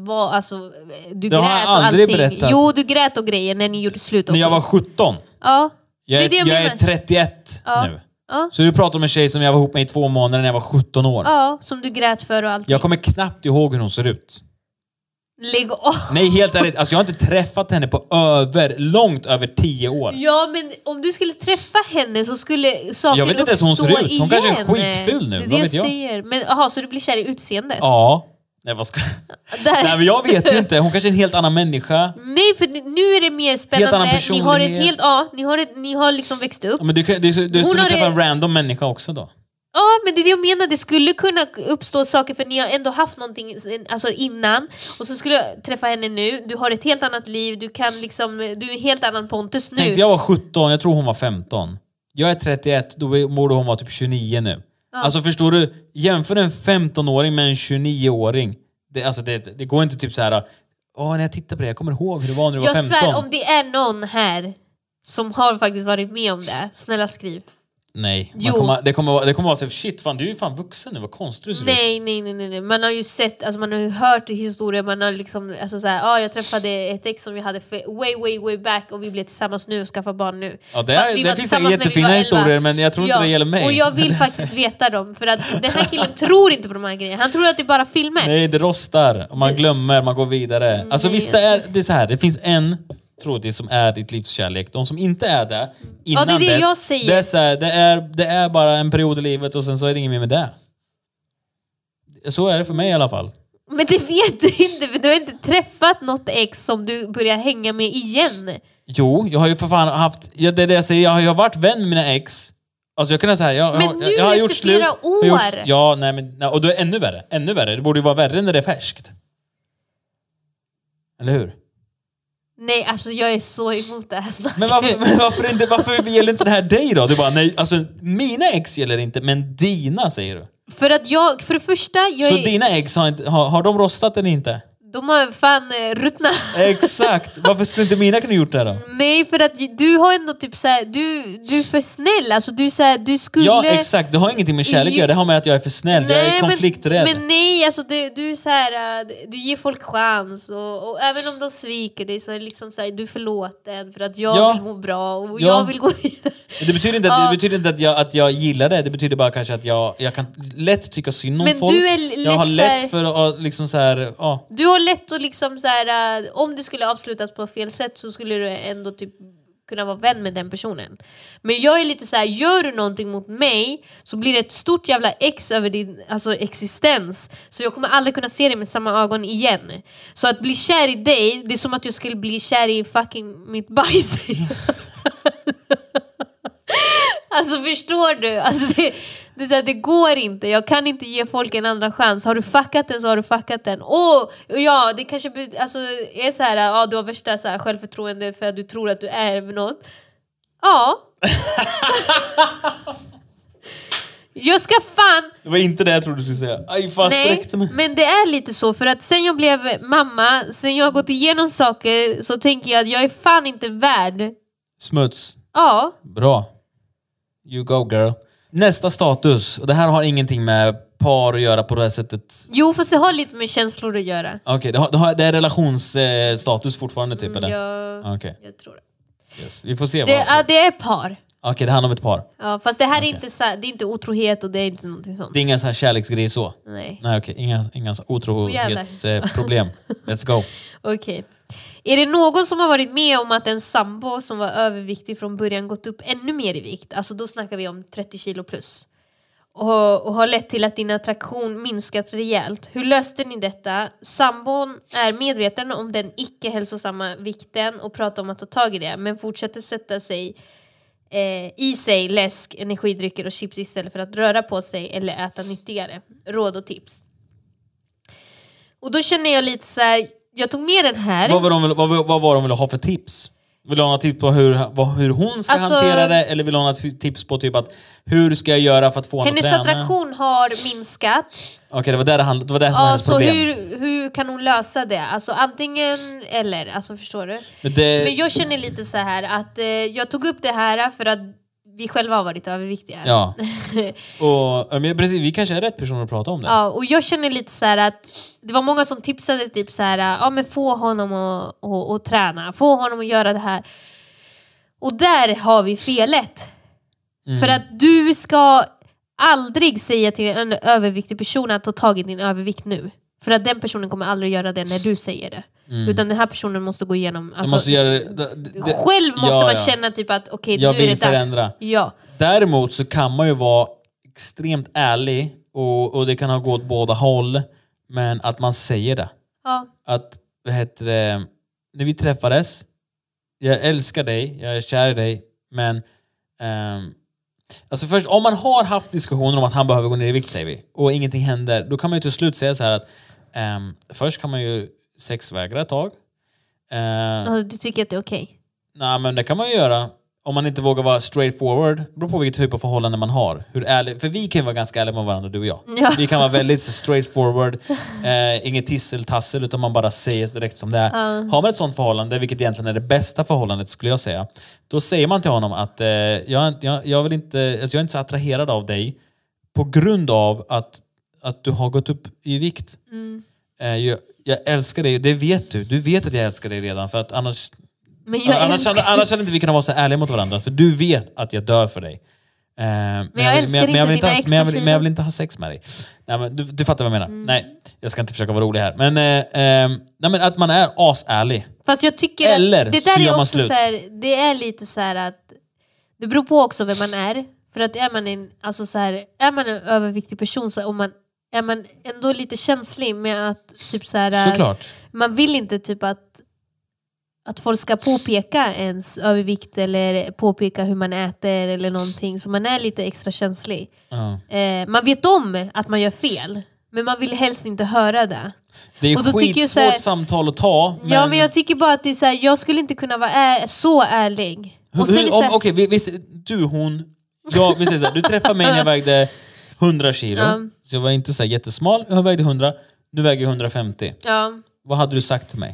du grät och allting. Berättat. Jo, du grät och grejer när ni gjorde slut. När jag var 17. Ja. Jag är 31 nu. Ja. Så du pratar om en tjej som jag var ihop med i 2 månader när jag var 17 år. Ja, som du grät för och allting. Jag kommer knappt ihåg hur hon ser ut. Lägg av. Nej, helt ärligt. Jag har inte träffat henne på långt över 10 år. Ja, men om du skulle träffa henne så skulle saker uppstå igen. Jag vet inte ens hur hon ser ut. Hon kanske är skitful nu. Det är det jag säger. Men, så du blir kär i utseendet? Ja. Nej, vad ska... Nej, men jag vet ju inte. Hon kanske är en helt annan människa. Nej, för nu är det mer spännande. Helt annan personlighet. Ni har växt upp. Ja, men du skulle träffa en random människa också då. Ja, men det är det jag menar. Det skulle kunna uppstå saker, för ni har ändå haft någonting innan. Och så skulle jag träffa henne nu. Du har ett helt annat liv. Du är en helt annan Pontus nu. Tänkte jag var 17, jag tror hon var 15. Jag är 31, då borde hon vara typ 29 nu. Ja. Alltså förstår du, jämför en 15-åring med en 29-åring. Det går inte typ så här. När jag tittar på det, jag kommer ihåg hur det var när du var 15. Jag svär, om det är någon här som har faktiskt varit med om det, snälla skriv. Nej, det kommer vara så shit, fan, du är ju fan vuxen nu, vad konstigt du ser ut. Nej. Man har ju sett, man har ju hört historier, man har jag träffade ett ex som vi hade way back och vi blev tillsammans nu och skaffade barn nu. Ja, det finns jättefina historier, men jag tror inte det gäller mig. Och jag vill faktiskt veta dem, för att den här killen tror inte på de här grejerna. Han tror att det är bara filmer. Nej, det rostar och man glömmer, man går vidare. Alltså vissa det är så här, det finns en troligtvis som är ditt livskärlek. De som inte är det innan det är det jag säger. Det är bara en period i livet och sen så är det inget mer med det. Så är det för mig i alla fall. Men det vet du inte, för du har inte träffat något ex som du börjar hänga med igen. Jo, jag har ju för fan haft... det jag säger, jag har varit vän med mina ex. Alltså jag kan säga jag har gjort slut. Flera år. Ja, nej men och då är det ännu värre. Ännu värre. Det borde ju vara värre när det är färskt. Eller hur? Nej, alltså jag är så emot det här snacket. Men varför gäller inte det här dig då? Du bara, nej, alltså mina ex gäller inte, men dina säger du. För att för det första... Så dina ex har de rostat eller inte? De har fan ruttna. Exakt. Varför skulle inte mina kunna gjort det då? Nej, för att du har ändå typ såhär, du är för snäll. Alltså du skulle... Ja, exakt. Det har ingenting med kärlek att göra. Det har med att jag är för snäll. Nej, jag är konflikträdd. Men nej, alltså du är såhär, du ger folk chans. Och även om de sviker dig så är det liksom såhär, du förlåter för att jag vill må bra och jag vill gå vidare. Det betyder inte att jag gillar det. Det betyder bara kanske att jag kan lätt tycka synd om men folk. Du är jag har lätt för att liksom såhär... Du har lätt att liksom såhär, om det skulle avslutas på fel sätt så skulle du ändå typ kunna vara vän med den personen. Men jag är lite såhär, gör du någonting mot mig så blir det ett stort jävla X över din existens. Så jag kommer aldrig kunna se dig med samma ögon igen. Så att bli kär i dig, det är som att jag skulle bli kär i fucking mitt bajs. Alltså förstår du? Alltså det är så här, det går inte. Jag kan inte ge folk en andra chans. Har du fuckat den så har du fuckat den. Ja, det kanske är så här, du har värsta så här, självförtroende för att du tror att du är något. Ja. Jag ska fan... Det var inte det jag trodde du skulle säga. Aj, fan, sträckte mig. Men det är lite så. För att sen jag blev mamma, sen jag har gått igenom saker, så tänker jag att jag är fan inte värd smuts. Ja. Bra. You go girl. Nästa status. Och det här har ingenting med par att göra på det här sättet. Jo, fast det har lite med känslor att göra. Okej, det är relationsstatus fortfarande typ, eller? Ja, okay. Jag tror det. Yes. Vi får se. Det är par. Okej, det handlar om ett par. Ja, fast det här är inte så, det är inte otrohet och det är inte någonting sånt. Det är inga så här kärleksgrejer så? Nej. Nej, okej. Inga otrohetsproblem. Let's go. Okej. Är det någon som har varit med om att en sambo som var överviktig från början gått upp ännu mer i vikt? Alltså då snackar vi om 30 kilo plus. Och har lett till att din attraktion minskat rejält. Hur löste ni detta? Sambon är medveten om den icke-hälsosamma vikten och pratar om att ta tag i det. Men fortsätter sätta sig i sig läsk, energidrycker och chips istället för att röra på sig eller äta nyttigare. Råd och tips. Och då känner jag lite så här, jag tog med den här. Vad var de ville ha för tips? Vill du ha något tips på hur hon ska hantera det? Eller vill du ha något tips på typ att hur ska jag göra för att få henne att träna? Hennes attraktion har minskat. Okej, det var det som var hennes problem. Hur kan hon lösa det? Alltså antingen eller, alltså förstår du? Men jag känner lite så här att jag tog upp det här för att vi själva har varit överviktiga. Ja. Men precis, vi kanske är rätt personer att prata om det. Ja, och jag känner lite så här att det var många som tipsade typ så här, men få honom att träna, få honom att göra det här. Och där har vi felet. För att du ska aldrig säga till en överviktig person att ta tag i din övervikt nu. För att den personen kommer aldrig göra det när du säger det. Utan den här personen måste gå igenom... Alltså, måste göra själv måste man känna typ att okej, nu är det dags. Förändra. Ja. Däremot så kan man ju vara extremt ärlig och det kan ha gått båda håll, men att man säger det. Ja. Att, när vi träffades, jag älskar dig, jag är kär i dig, men alltså först, om man har haft diskussioner om att han behöver gå ner i vikt, säger vi, och ingenting händer, då kan man ju till slut säga så här att först kan man ju sexvägra ett tag. Du tycker att det är okej? Nej, men det kan man ju göra. Om man inte vågar vara straightforward. Det beror på vilket typ av förhållande man har. Hur ärlig, för vi kan vara ganska ärliga med varandra, du och jag. Ja. Vi kan vara väldigt straightforward. Inget tisseltassel, utan man bara säger direkt som det är. Har man ett sånt förhållande, vilket egentligen är det bästa förhållandet skulle jag säga. Då säger man till honom att jag vill inte, alltså jag är inte så attraherad av dig på grund av att du har gått upp i vikt. Jag älskar dig, det vet du. Du vet att jag älskar dig redan, för att annars hade inte vi kunnat vara så ärliga mot varandra. För du vet att jag dör för dig. Men jag vill inte ha sex med dig. Nej, men du fattar vad jag menar. Nej, jag ska inte försöka vara rolig här. Men att man är asärlig. Fast jag tycker eller att det där är också slut. Så här, det är lite så här att det beror på också vem man är. För att är man en överviktig person så är man ändå lite känslig med att typ så här, såklart. Man vill inte typ att att folk ska påpeka ens övervikt eller påpeka hur man äter eller någonting. Så man är lite extra känslig. Man vet om att man gör fel. Men man vill helst inte höra det. Det är skitsvårt samtal att ta. Men... Ja, men jag tycker bara att det är så här, jag skulle inte kunna vara så ärlig. Okej, vi säger så här, du träffade mig när jag vägde 100 kilo. Så jag var inte så här jättesmal. Jag vägde 100, nu väger jag 150. Ja. Vad hade du sagt till mig?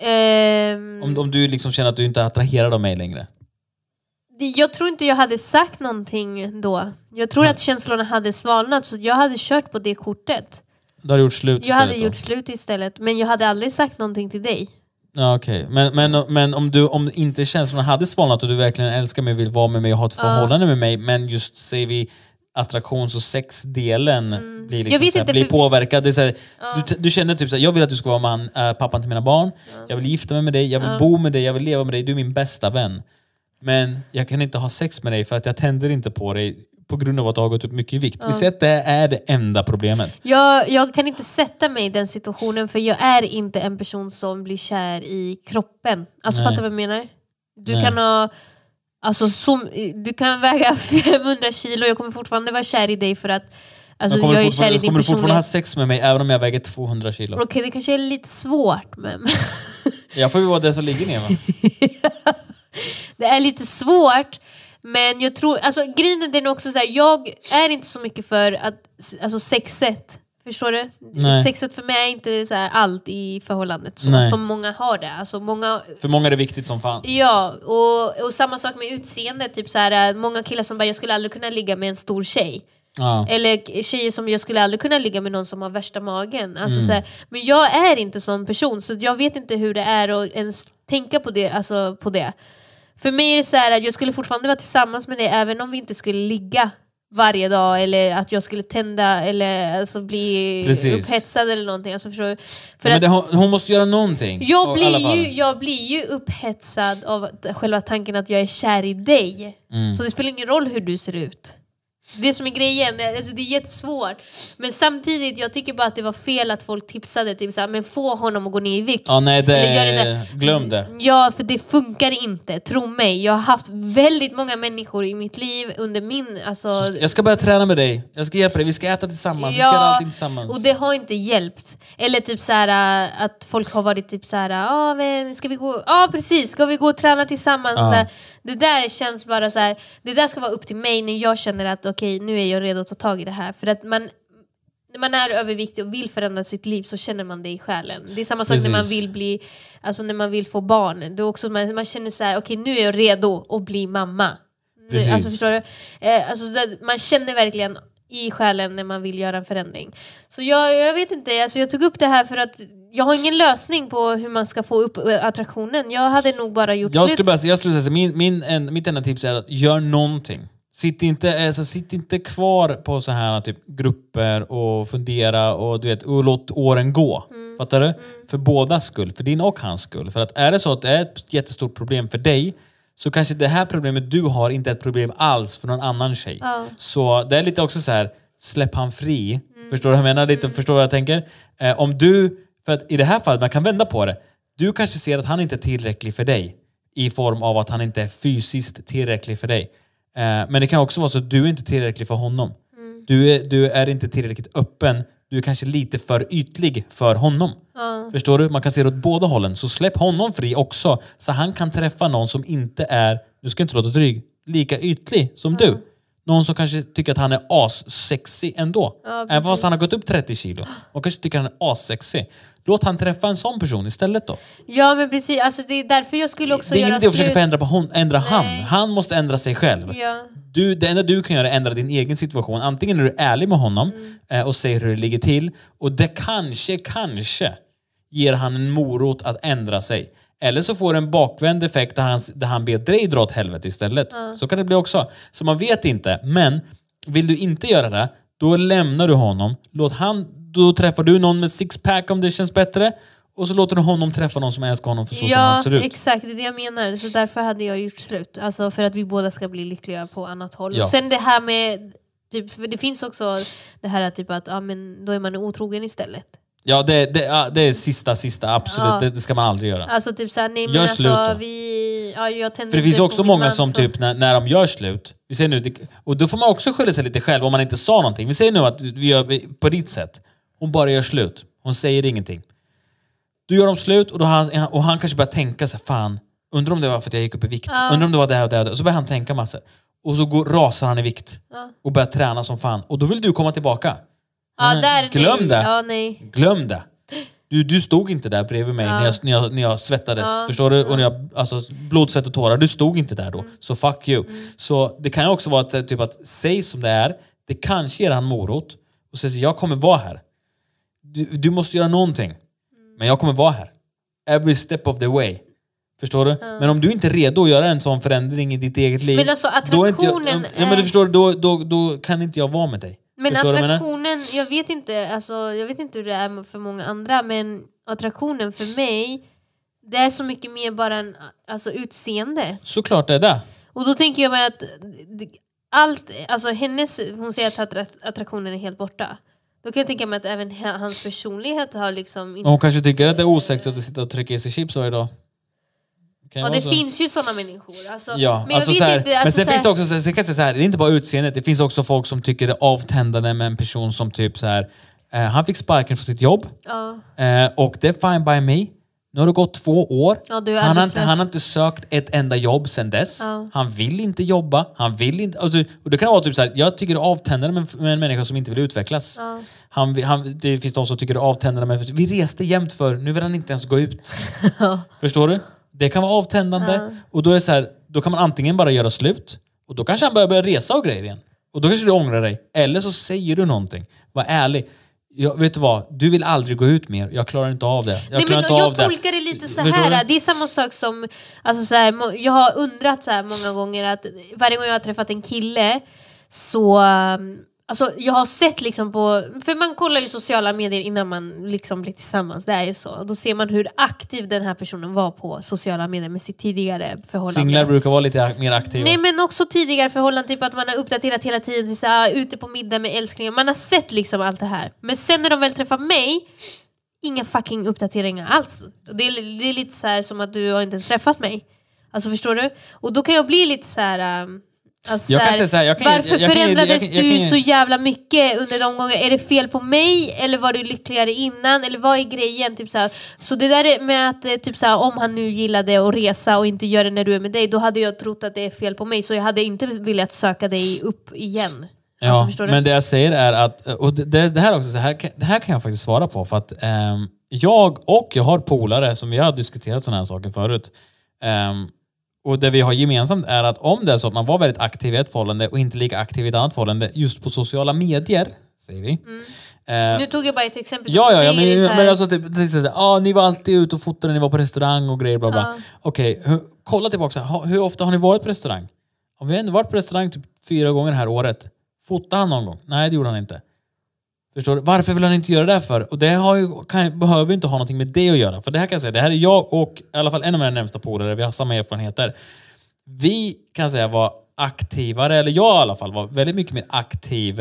Om du liksom känner att du inte är attraherad av mig längre. Jag tror inte jag hade sagt någonting då. Jag tror att känslorna hade svalnat. Så jag hade kört på det kortet. Du hade gjort slut istället? Jag hade gjort slut istället. Men jag hade aldrig sagt någonting till dig. Ja, okej. Men om inte känslorna hade svalnat och du verkligen älskar mig, vill vara med mig och ha ett förhållande med mig, men just säger vi attraktions- och sexdelen blir, liksom såhär, blir påverkad. Det är såhär, du känner typ såhär, jag vill att du ska vara pappan till mina barn. Jag vill gifta mig med dig, jag vill bo med dig, jag vill leva med dig. Du är min bästa vän. Men jag kan inte ha sex med dig för att jag tänder inte på dig på grund av att du har gått upp mycket i vikt. Visst att det är det enda problemet? Jag kan inte sätta mig i den situationen, för jag är inte en person som blir kär i kroppen. Alltså fattar du vad jag menar? Du kan ha... Alltså, du kan väga 500 kilo och jag kommer fortfarande vara kär i dig för att alltså, jag är kär i din kommer du fortfarande ha sex med mig även om jag väger 200 kilo? Okej, det kanske är lite svårt. Men... jag får ju vara den som ligger ner, va? Det är lite svårt. Men jag tror, alltså grejen är nog också så här, jag är inte så mycket för att, alltså sexet. Förstår du? Nej. Sexet för mig är inte så här allt i förhållandet som många har det. Alltså för många är det viktigt som fan. Ja, och samma sak med utseende. Typ så här, många killar som bara, jag skulle aldrig kunna ligga med en stor tjej. Eller tjejer som jag skulle aldrig kunna ligga med någon som har värsta magen. Alltså, så här, men jag är inte sån person, så jag vet inte hur det är att ens tänka på det. Alltså, på det. För mig är det så här att jag skulle fortfarande vara tillsammans med dig även om vi inte skulle ligga varje dag, eller att jag skulle tända eller alltså bli upphetsad eller någonting. Alltså, men hon måste göra någonting. Jag blir ju upphetsad av själva tanken att jag är kär i dig. Så det spelar ingen roll hur du ser ut. Det som är grejen, alltså det är jättesvårt. Men samtidigt, jag tycker bara att det var fel att folk tipsade typ såhär, men få honom att gå ner i vikt. Ja, nej, glöm det. Ja, för det funkar inte, tro mig. Jag har haft väldigt många människor i mitt liv under min... Alltså... Jag ska börja träna med dig. Jag ska hjälpa dig, vi ska äta tillsammans. Vi ska göra allting tillsammans. Och det har inte hjälpt. Eller typ såhär att folk har varit typ såhär, men ska vi gå... precis, ska vi gå och träna tillsammans? Såhär. Det där känns bara så här. Det där ska vara upp till mig när jag känner att okej, nu är jag redo att ta tag i det här. För att när man är överviktig och vill förändra sitt liv, så känner man det i själen. Det är samma sak när man vill bli, alltså när man vill få barn. Det är också man känner så här, okej, nu är jag redo att bli mamma. Alltså, förstår du? Alltså, man känner verkligen i själen när man vill göra en förändring. Så jag vet inte, alltså jag tog upp det här för att jag har ingen lösning på hur man ska få upp attraktionen. Jag hade nog bara gjort slut. Jag skulle säga, mitt enda tips är att gör någonting. Sitt inte kvar på så här typ grupper och fundera och du vet, och låt åren gå. Fattar du? För bådas skull, för din och hans skull. För att är det så att det är ett jättestort problem för dig, så kanske det här problemet du har inte är ett problem alls för någon annan tjej. Så det är lite också så här, släpp han fri. Förstår du vad jag menar? Förstår vad jag tänker? Om du, för att i det här fallet, man kan vända på det. Du kanske ser att han inte är tillräcklig för dig. I form av att han inte är fysiskt tillräcklig för dig. Men det kan också vara så att du är inte tillräcklig för honom. Du är inte tillräckligt öppen. Du är kanske lite för ytlig för honom. Förstår du? Man kan se det åt båda hållen. Så släpp honom fri också. Så han kan träffa någon som inte är, du ska inte låta dryg, lika ytlig som du. Någon som kanske tycker att han är assexy ändå. Även fast han har gått upp 30 kilo. Och kanske tycker att han är assexy. Låt han träffa en sån person istället då. Ja, men precis. Alltså, det är därför jag skulle också göra slut. Det är inte att försöka ändra han. Han måste ändra sig själv. Ja. Det enda du kan göra är ändra din egen situation. Antingen är du ärlig med honom och säger hur det ligger till. Och det kanske ger han en morot att ändra sig. Eller så får det en bakvänd effekt där han ber dig dra åt helvete istället. Så kan det bli också. Så man vet inte. Men vill du inte göra det, då lämnar du honom. Då träffar du någon med sixpack om det känns bättre. Och så låter du honom träffa någon som älskar honom för så som han ser ut. Ja, exakt. Det är det jag menar. Så därför hade jag gjort slut. Alltså för att vi båda ska bli lyckliga på annat håll. Och sen det här med... Typ, för det finns också det här typ att men då är man otrogen istället. Ja, det är sista, absolut. Ja. Det ska man aldrig göra. Alltså typ såhär, nej men Gör alltså slut då. jag tänder För det finns inte också på min många man, som så. typ när de gör slut, vi säger nu, och då får man också skylla sig lite själv om man inte sa någonting. Vi säger nu att vi gör på ditt sätt. Hon bara gör slut. Hon säger ingenting. Du gör de slut och han kanske börjar tänka så här, fan, undrar om det var för att jag gick upp i vikt. Undrar om det var det och det. Och så börjar han tänka massor. Och så rasar han i vikt. Och börjar träna som fan. Och då vill du komma tillbaka. Glöm nej. det. Ja, nej. Glöm det. Du stod inte där bredvid mig när jag svettades. Förstår du? Och när jag, alltså, blod, svett och tårar. Du stod inte där då. Så fuck you. Så det kan ju också vara typ att säg som det är. Det kanske ger han morot. Och säger jag kommer vara här. Du måste göra någonting. Men jag kommer vara här. Every step of the way. Förstår du? Men om du inte är redo att göra en sån förändring i ditt eget liv. Men alltså attraktionen men du förstår, då kan inte jag vara med dig. Men förstår attraktionen, jag vet inte hur det är för många andra, men attraktionen för mig, det är så mycket mer bara en utseende. Såklart är det. Och då tänker jag mig att allt, alltså hon säger att attraktionen är helt borta. Då kan jag tänka mig att även hans personlighet har liksom inte... Hon kanske tycker att det är osexigt att sitta och trycka i sig chips varje dag. Ja, det finns ju sådana människor. Alltså, ja, men jag vet inte... men sen finns det också, så kan jag säga så här, det är inte bara utseendet. Det finns också folk som tycker det är avtändande med en person som typ så här. Han fick sparken från sitt jobb. Och det är fine by me. Nu har det gått 2 år. Ja, han har inte sökt ett enda jobb sedan dess. Han vill inte jobba. Han vill inte... Alltså, och det kan vara typ så här, jag tycker det är avtändande med en människa som inte vill utvecklas. Det finns de som tycker det är avtändande med... Vi reste jämt för, nu vill han inte ens gå ut. Förstår du? Det kan vara avtändande. Och då är det så här, då kan man antingen bara göra slut. Och då kanske han börjar resa och grejer igen. Och då kanske du ångrar dig. Eller så säger du någonting. Var ärlig. Vet du vad? Du vill aldrig gå ut mer. Jag klarar inte av det. Jag tolkar det lite så här. Det är samma sak som... Alltså så här, jag har undrat så här många gånger att varje gång jag har träffat en kille så... Alltså jag har sett liksom på... För man kollar ju sociala medier innan man liksom blir tillsammans. Det är ju så. Då ser man hur aktiv den här personen var på sociala medier med sitt tidigare förhållande. Singlar brukar vara lite mer aktiva. Nej, men också tidigare förhållanden. Typ att man har uppdaterat hela tiden. Så här, ute på middag med älsklingar. Man har sett liksom allt det här. Men sen när de väl träffar mig... Inga fucking uppdateringar alls. Det är lite så här som att du har inte ens träffat mig. Alltså förstår du? Och då kan jag bli lite så här... Alltså jag kan säga så här, varför förändrades du så jävla mycket under de gångerna? Är det fel på mig? Eller var du lyckligare innan? Eller vad är grejen? Typ så här. Så det där med att typ så här, om han nu gillade att resa och inte gör det när du är med dig, då hade jag trott att det är fel på mig. Så jag hade inte velat söka dig upp igen. Ja, alltså, förstår du? Men det jag säger är att, och det här också, det här kan jag faktiskt svara på, för att jag har polare som vi har diskuterat sådana här saker förut. Och det vi har gemensamt är att om det är så att man var väldigt aktiv i ett förhållande och inte lika aktiv i ett annat förhållande just på sociala medier, säger vi. Nu tog jag bara ett exempel. Ja, men alltså typ, ni var alltid ute och fotade, ni var på restaurang och grejer, bla bla. Okej, kolla tillbaka, hur ofta har ni varit på restaurang? Har vi ändå varit på restaurang typ 4 gånger det här året? Fotade han någon gång? Nej, det gjorde han inte. Förstår du? Varför vill han inte göra det för? Och det behöver inte ha någonting med det att göra. För det här kan jag säga, det här är jag och i alla fall en av mina närmsta polare, vi har samma erfarenheter. Vi kan säga var aktivare, eller jag i alla fall var väldigt mycket mer aktiv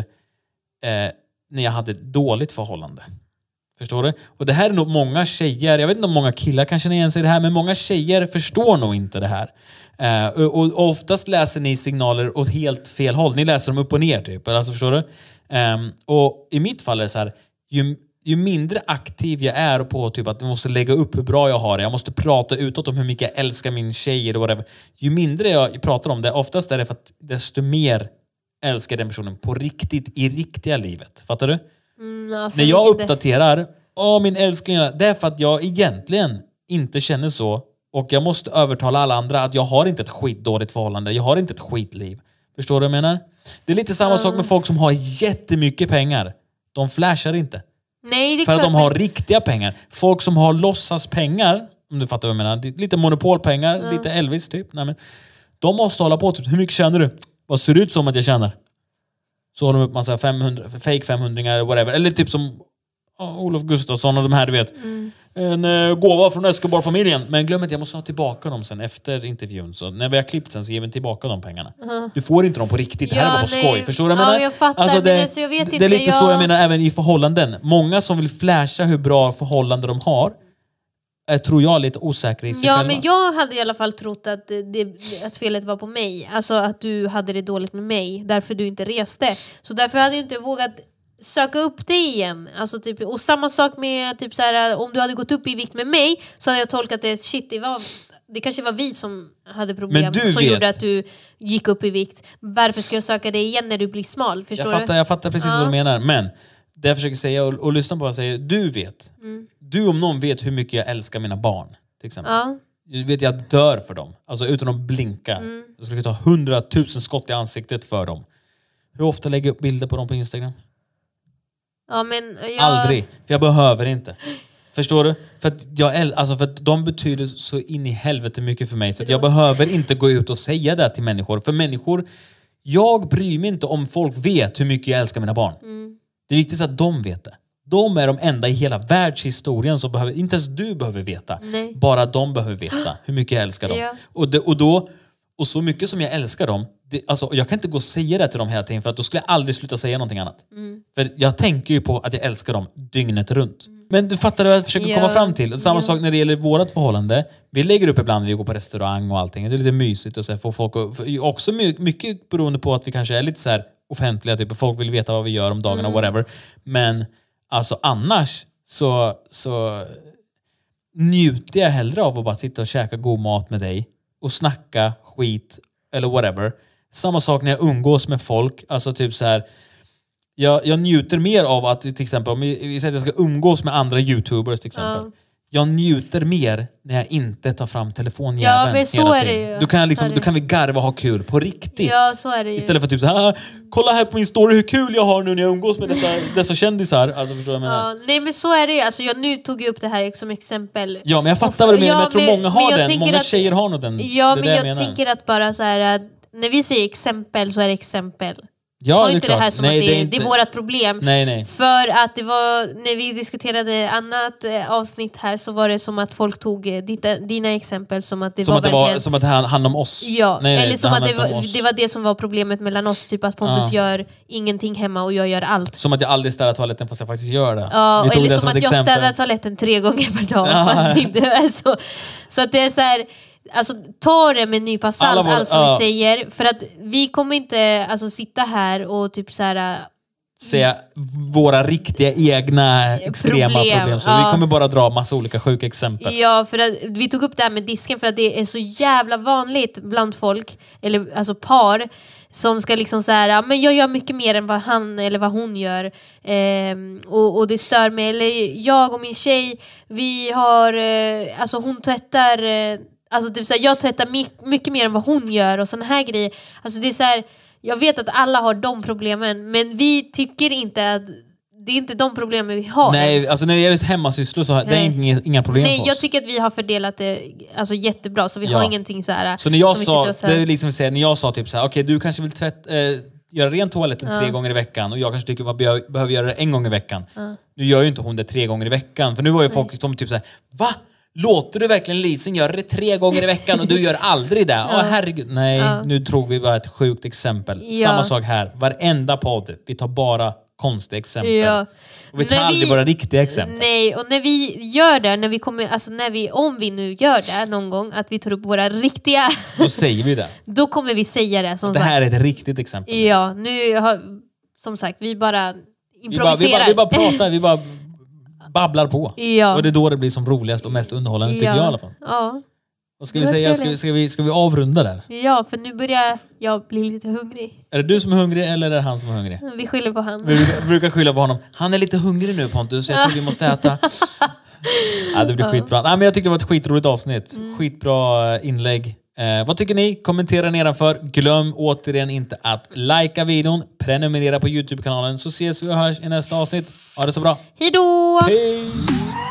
när jag hade ett dåligt förhållande. Förstår du? Och det här är nog många tjejer, jag vet inte om många killar kanske igen sig det här, men många tjejer förstår nog inte det här. Och oftast läser ni signaler åt helt fel håll. Ni läser dem upp och ner typ. Alltså, förstår du? Och i mitt fall är det så här, ju mindre aktiv jag är på typ att jag måste lägga upp hur bra jag har det, jag måste prata utåt om hur mycket jag älskar min tjej eller whatever. Ju mindre jag pratar om det, oftast är det för att desto mer älskar den personen på riktigt i riktiga livet. Fattar du? Alltså, när jag uppdaterar min älskling, det är för att jag egentligen inte känner så, och jag måste övertala alla andra att jag har inte ett skitdåligt förhållande, jag har inte ett skitliv. Förstår du vad jag menar? Det är lite samma sak med folk som har jättemycket pengar. De flashar inte. Nej, det är för att klart, de har riktiga pengar. Folk som har låtsas pengar, om du fattar vad jag menar, lite monopolpengar, lite Elvis typ. Nej, men, de måste hålla på typ, hur mycket tjänar du? Vad ser det ut som att jag tjänar? Så har de upp massa 500, fake 500-ringar, whatever. Eller typ som Olof Gustafsson och de här, du vet. En gåva från Escobar-familjen. Men glöm inte, jag måste ha tillbaka dem sen efter intervjun. Så när vi har klippt sen så ger vi tillbaka de pengarna. Du får inte dem på riktigt. Det här är bara på skoj. Förstår du vad jag menar? Jag fattar, alltså det, men alltså, jag vet det inte, är lite så jag menar även i förhållanden. Många som vill flasha hur bra förhållanden de har är, tror jag, lite osäkra i sig själva. Men jag hade i alla fall trott att, att felet var på mig. Alltså att du hade det dåligt med mig. Därför du inte reste. Så därför hade jag inte vågat söka upp det igen. Alltså, typ, och samma sak med typ, så här, om du hade gått upp i vikt med mig så hade jag tolkat det, shit, det kanske var vi som hade problem som gjorde att du gick upp i vikt. Varför ska jag söka det igen när du blir smal? Förstår du? Jag fattar precis vad du menar. Men det jag försöker säga och lyssna på vad jag säger, du vet. Du om någon vet hur mycket jag älskar mina barn. Till exempel. Du vet, jag dör för dem. Alltså utan att blinka. Jag skulle ta 100 000 skott i ansiktet för dem. Hur ofta lägger jag upp bilder på dem på Instagram? Aldrig. För jag behöver inte. Förstår du? För att de betyder så in i helvete mycket för mig. Så att jag behöver inte gå ut och säga det till människor. För människor, jag bryr mig inte om folk vet hur mycket jag älskar mina barn. Det är viktigt att de vet det. De är de enda i hela världshistorien som behöver, inte ens du behöver veta. Nej. Bara de behöver veta hur mycket jag älskar dem. Ja. Och så mycket som jag älskar dem, alltså, jag kan inte gå och säga det till dem hela tiden, för att då skulle jag aldrig sluta säga någonting annat. För jag tänker ju på att jag älskar dem dygnet runt. Men du fattar vad jag försöker komma fram till. Samma sak när det gäller vårat förhållande. Vi lägger upp ibland när vi går på restaurang och allting. Det är lite mysigt och så få folk också mycket beroende på att vi kanske är lite så här offentliga, typ folk vill veta vad vi gör om dagarna och whatever. Men alltså annars så njuter jag hellre av att bara sitta och käka god mat med dig och snacka skit eller whatever. Samma sak när jag umgås med folk, alltså typ så här, jag njuter mer av att till exempel om vi säger att jag ska umgås med andra YouTubers till exempel. Jag njuter mer när jag inte tar fram telefonjäveln men så hela är tiden. det ju. Då kan vi garva och ha kul på riktigt. Ja, så är det ju. Istället för typ så här, kolla här på min story hur kul jag har nu när jag umgås med dessa kändisar. Alltså förstår du vad jag menar? Nej, men så är det ju. Alltså, jag nu tog jag upp det här som exempel. Ja, men jag fattar vad du menar. Men jag tror många har den. Många tjejer har nog den. Ja, men jag tänker att bara så här, att när vi säger exempel så är det exempel. Ja, ta det inte det här som nej, att det är vårt problem. Nej. För att det var, när vi diskuterade annat avsnitt här, så var det som att folk tog dina exempel som att det som att det handlar om oss. Ja, nej, eller som att det var det som var problemet mellan oss. Typ att Pontus gör ingenting hemma och jag gör allt. Som att jag aldrig städar toaletten fast jag faktiskt gör det. Ja, eller som att jag städar toaletten 3 gånger per dag. Fast inte är så att det är så här. Alltså ta det med en nypa salt, allt som vi säger. För att vi kommer inte sitta här och typ så här säga våra riktiga egna extrema problem. Så vi kommer bara dra massa olika sjuka exempel. Ja, för att vi tog upp det här med disken för att det är så jävla vanligt bland folk, eller alltså par som ska liksom så här, men jag gör mycket mer än vad han eller vad hon gör, och det stör mig. Eller jag och min tjej, vi har hon tvättar typ så här, jag tvättar mycket mer än vad hon gör och såna här grejer. Alltså det är så här, jag vet att alla har de problemen, men vi tycker inte att det är inte de problemen vi har. Nej, ens. alltså när det gäller hemmasysslor så det är inga problem för oss. Jag tycker att vi har fördelat det jättebra, så vi har ingenting så här. Så när jag sa, det är liksom att säga, när jag sa typ så här, okej, du kanske vill göra rent toaletten 3 gånger i veckan och jag kanske tycker man behöver göra det 1 gång i veckan. Nu gör ju inte hon det 3 gånger i veckan, för nu var ju folk som typ så här, va? Låter du verkligen Lisen göra det 3 gånger i veckan och du gör aldrig det? Herregud. Nej, nu tror vi bara ett sjukt exempel. Samma sak här. Varenda podd, vi tar bara konstiga exempel. Och vi tar aldrig våra riktiga exempel. Nej, och när vi gör det, när vi kommer, om vi nu gör det någon gång, att vi tar upp våra riktiga... Då säger vi det. Då kommer vi säga det. Som det här är ett riktigt exempel. Ja, nu har, som sagt, vi bara improviserar. Vi bara pratar, vi bara babblar på. Ja. Och det är då det blir som roligast och mest underhållande, tycker jag i alla fall. Ja. Vad ska vi säga? Ska vi avrunda där? Ja, för nu börjar jag bli lite hungrig. Är det du som är hungrig eller är det han som är hungrig? Vi skyller på han. Vi brukar skylla på honom. Han är lite hungrig nu, Pontus, så jag tror vi måste äta. Ja, det blir skitbra. Nej, men jag tyckte det var ett skitroligt avsnitt. Skitbra inlägg. Vad tycker ni? Kommentera nedanför. Glöm återigen inte att likea videon. Prenumerera på YouTube-kanalen, så ses vi och hörs i nästa avsnitt. Ha det så bra. Hej då! Peace!